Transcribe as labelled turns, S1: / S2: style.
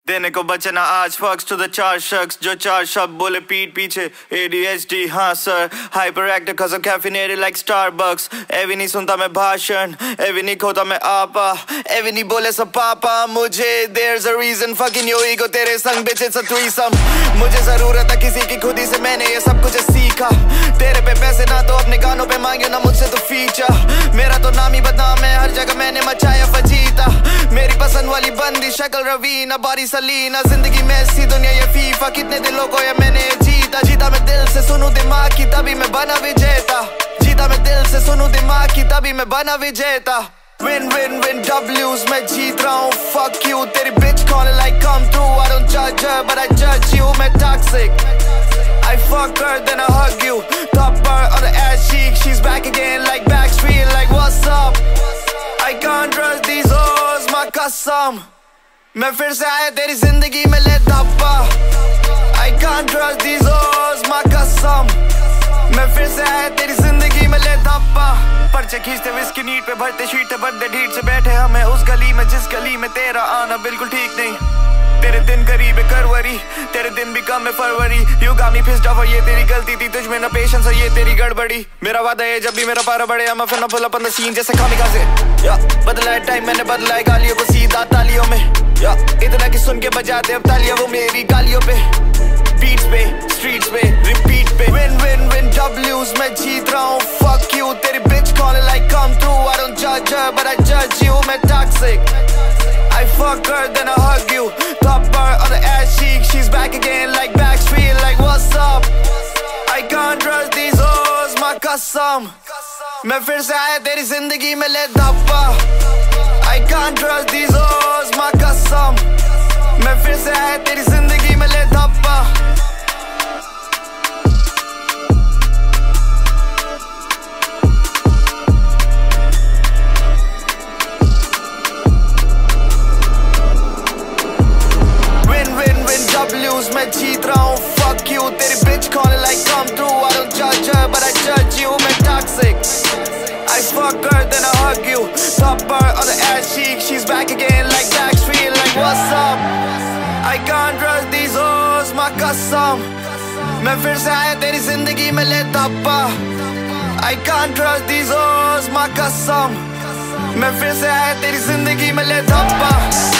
S1: देने को बचना आज फक्स टू द चार शख्स जो चार शब्द बोले पीठ पीछे ADHD हाँ sir hyperactive cause I'm caffeinated like Starbucks aivi नहीं सुनता मैं भाषण aivi नहीं खोता मैं आपा aivi नहीं बोले सब पापा मुझे there's a reason fucking your ego तेरे संग bitch it's a threesome मुझे जरूरत है किसी की खुदी से मैंने ये सब कुछ सीखा तेरे पे पैसे ना तो अपने गानों पे मांगे ना मुझसे तो फीचर मेरा तो नाम ही बदनाम है हर जगह मैंने मचाया फजीता मेरी पसंद वाली बंदी शक्ल रवीना बारी सलीना जिंदगी में ऐसी दुनिया ये फीफा कितने दिलों को ये मैंने जीता मैं दिल से सुनूं दिमाग की तभी मैं बना विजेता जीता मैं दिल से सुनूं दिमाग की तभी मैं बना विजेता Win win win W's मैं जीत रहा हूँ fuck you तेरी bitch calling like come through I don't judge her but I judge you मैं toxic I fuck her then I hug you top her on the ass cheek she's back again like Backstreet like what's up I can't trust these hoes my कसम मैं फिर से आया तेरी जिंदगी में ले धप्पा I can't trust these hoes my कसम मैं फिर से आया तेरी जिंदगी में ले धप्पा पर्चे खींचते विस्की नीट पे भरते शीट बंदे ढीठ से बैठे हमें उस गली में जिस गली में तेरा आना बिल्कुल ठीक नहीं तेरे दिन करीब है करवरी तेरे दिन भी कम है फरवरी you got me pissed off और ये तेरी गलती थी तुझ में ना पेशेंस और ये तेरी गड़बड़ी मेरा वादा है जब भी मेरा पारा बढ़े I'm फिर ना pull up on the scene जैसे खामिकाज़े बदला है टाइम मैंने बदला है गालियों को सीधा तालियों में इतना कि सुन के बजाते अब तालियां वो मेरी गालियों पे बीट्स पे स्ट्रीट्स पे रिपीट पे विन विन विन W's मैं जीत रहा हूँ fuck you तेरी bitch calling like come through I don't judge her but I judge you मैं toxic I fuck her then I hug you top her on the ass cheek she's back again like Backstreet like what's up I can't trust these hoes my कसम मैं फिर से आया तेरी जिंदगी में ले धप्पा I can't trust these hoes my कसम मैं फिर से आया तेरी जिंदगी में ले धप्पा W's मैं जीत रहा हूँ fuck you तेरी bitch calling like come through I don't judge her but I judge you मैं toxic I fuck her then I hug you top her on the ass cheek she's back again like Backstreet like what's up I can't trust these hoes my कसम मैं फिर से आया तेरी जिंदगी में ले धप्पा I can't trust these hoes my कसम मैं फिर से आया तेरी जिंदगी में ले धप्पा